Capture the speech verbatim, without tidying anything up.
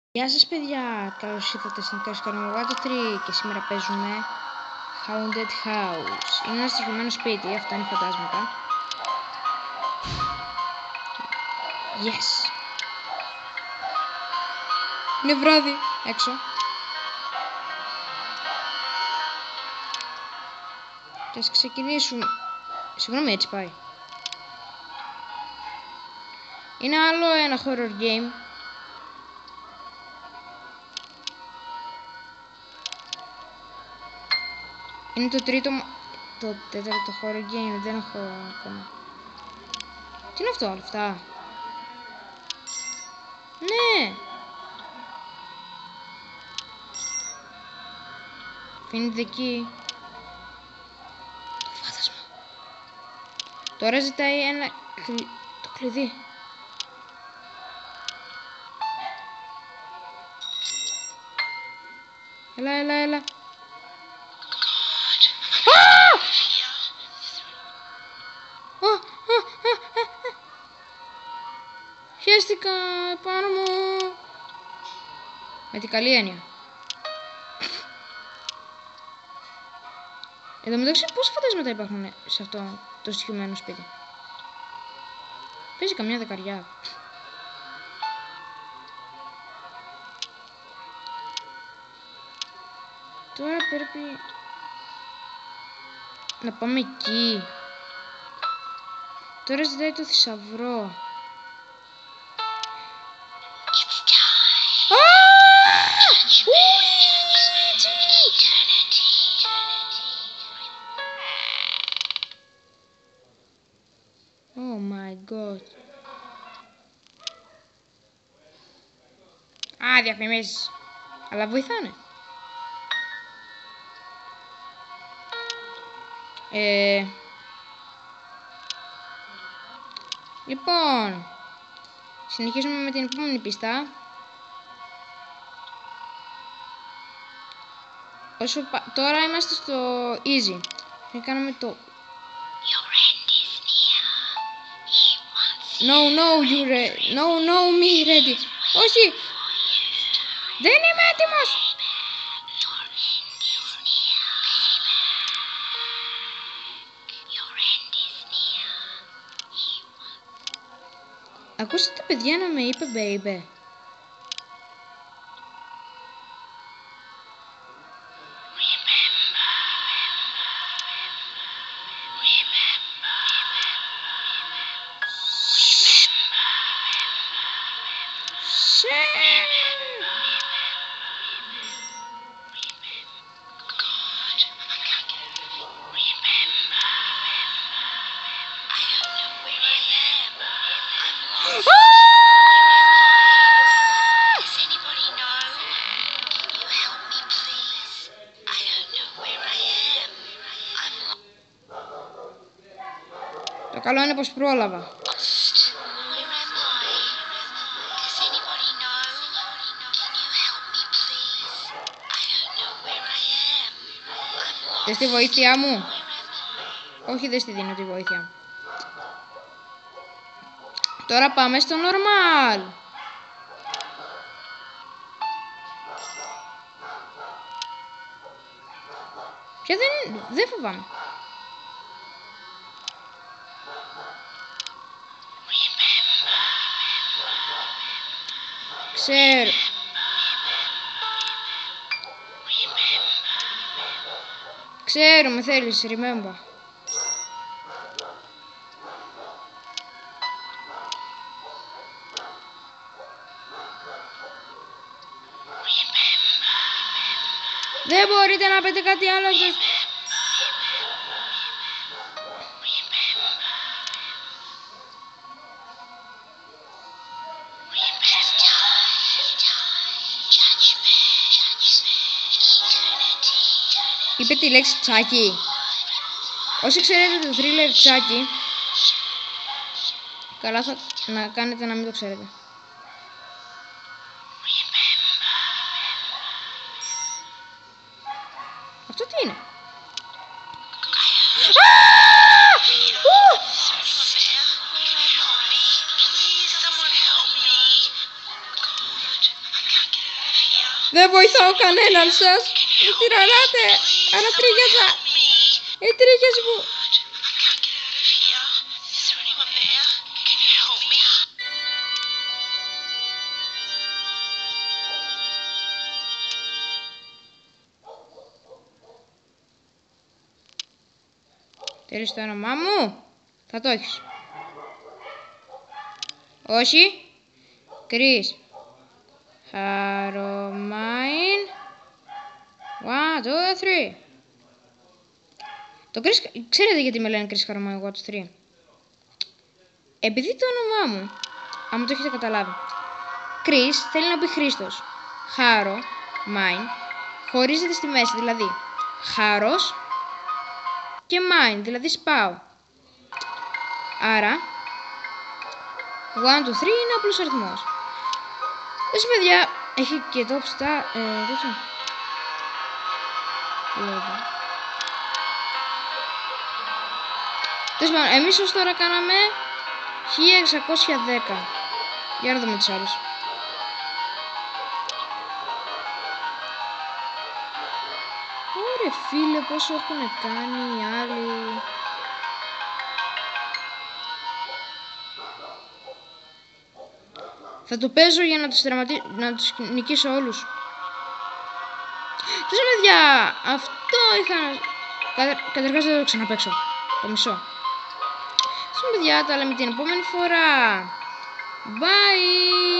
Γεια σας παιδιά, καλώς ήρθατε στην Κασκαρμογάτο τρία και σήμερα παίζουμε Haunted House. Είναι ένα στοιχειωμένο σπίτι, αυτά είναι φαντάσματα. Yes! Είναι βράδυ, έξω. Και ας ξεκινήσουμε. Συγγνώμη, έτσι πάει. Είναι άλλο ένα horror game. Είναι το τρίτο, το τέταρτο horror game, δεν έχω ακόμα. Τι είναι αυτό, όλα αυτά? Ναι! Φαίνεται εκεί. Το φάντασμα. Τώρα ζητάει ένα κλει... το κλειδί. Έλα, έλα, έλα. Χαίστηκα πάνω μου. Με την καλή έννοια. Εδώ μεταξύ πόσα φαντάσματα υπάρχουν σε αυτό το στοιχειωμένο σπίτι? Παίζει καμιά δεκαριά. Τώρα πρέπει να πάμε εκεί. Τώρα ζητάει το θησαυρό. Oh my god. Α, διαφημίσεις. Αλλά βοηθάνε. Ε... Λοιπόν, συνεχίζουμε με την επόμενη πίστα. Όσο πα... Τώρα είμαστε στο easy. Θα κάνουμε το... No, no, you ready. No, no, me ready. Όχι! Δεν είμαι έτοιμος! Ακούσατε παιδιά να με είπε baby? Το καλό είναι πως πρόλαβα. Δες τη βοήθειά μου? Όχι, δεν στη δίνω τη βοήθεια μου. Τώρα πάμε στο normal. Ποια δεν... δεν φοβάμαι. Ξέρω. Ξέρω, με θέλεις, remember. Δεν μπορείτε να πείτε κάτι άλλο εκτός... Είπε τη λέξη τσάκι. Όσοι ξέρετε το thriller τσάκι, καλά θα να κάνετε να μην το ξέρετε. Αυτό τι είναι? Δεν βοηθάω κανέναν σας. Μου τυραννάτε. Ανατρίχιασα. Οι τρίχες μου. Θέλεις το όνομά μου? Θα το έχεις. Όχι. Chris. Χαρομάιν. One, two, three. Το Chris... Ξέρετε γιατί με λένε Chris Χαρομάιν one, two, three? Επειδή το όνομά μου, άμα το έχετε καταλάβει, Chris θέλει να πει Χρήστος. Χάρο, μάιν, χωρίζεται στη μέση, δηλαδή χάρος και μάιν, δηλαδή σπάω. Άρα, one, two, three είναι απλός αριθμός. Εσύ παιδιά, έχει και το ψητά, ε, τέτοιο. Τέλος πάντων, εμείς ως τώρα κάναμε χίλια εξακόσια δέκα. Για να δούμε τις άλλες. Ωρε φίλε, πόσο έχουν κάνει οι άλλοι. Θα το παίζω για να τους, τερματι... να τους νικήσω όλους. Τέλος παιδιά, αυτό είχα... Κατα... Καταρχάς δεν το ξαναπαίξω. Το μισό. Τέλος παιδιά, τα λέμε την επόμενη φορά. Bye!